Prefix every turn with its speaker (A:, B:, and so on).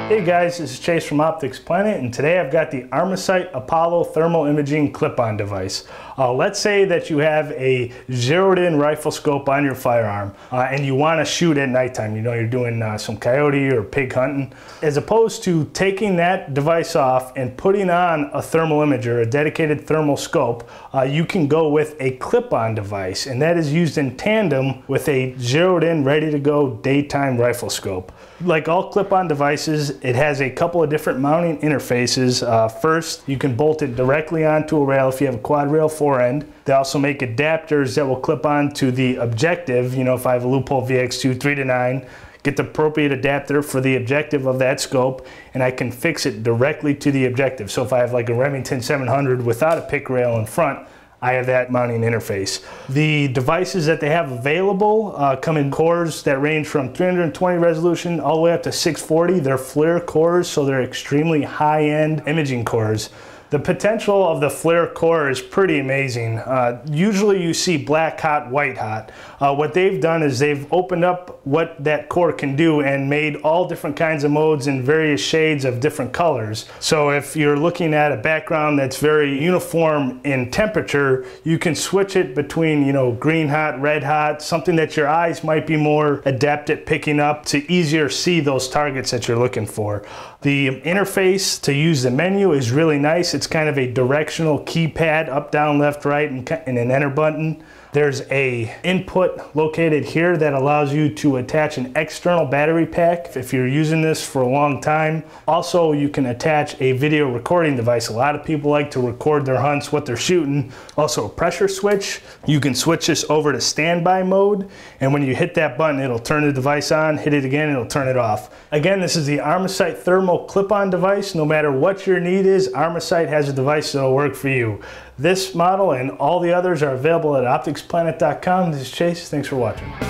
A: Hey guys, this is Chase from OpticsPlanet, and today I've got the Armasight Apollo thermal imaging clip-on device. Let's say that you have a zeroed-in rifle scope on your firearm and you want to shoot at nighttime. You know, you're doing some coyote or pig hunting. As opposed to taking that device off and putting on a thermal imager, a dedicated thermal scope, you can go with a clip-on device, and that is used in tandem with a zeroed-in, ready-to-go daytime rifle scope. Like all clip-on devices, it has a couple of different mounting interfaces. First, you can bolt it directly onto a rail if you have a quad rail forend. They also make adapters that will clip on to the objective. You know, if I have a Loophole VX2 3-9, get the appropriate adapter for the objective of that scope, and I can fix it directly to the objective. So if I have like a Remington 700 without a pick rail in front, I have that mounting interface. The devices that they have available come in cores that range from 320 resolution all the way up to 640. They're FLIR cores, so they're extremely high-end imaging cores. The potential of the FLIR core is pretty amazing. Usually you see black hot, white hot. What they've done is they've opened up what that core can do and made all different kinds of modes in various shades of different colors. So if you're looking at a background that's very uniform in temperature, you can switch it between, you know, green hot, red hot, something that your eyes might be more adept at picking up to easier see those targets that you're looking for. The interface to use the menu is really nice. It's kind of a directional keypad, up, down, left, right, and an enter button. There's a input located here that allows you to attach an external battery pack if you're using this for a long time. Also, you can attach a video recording device. A lot of people like to record their hunts, what they're shooting. Also a pressure switch. You can switch this over to standby mode, and when you hit that button, it'll turn the device on. Hit it again, it'll turn it off. Again, this is the Armasight thermal clip-on device. No matter what your need is, Armasight has a device that'll work for you. This model and all the others are available at OpticsPlanet.com. This is Chase. Thanks for watching.